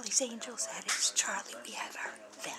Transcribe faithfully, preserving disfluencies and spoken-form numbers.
Charlie's Angels, that is Charlie. We have our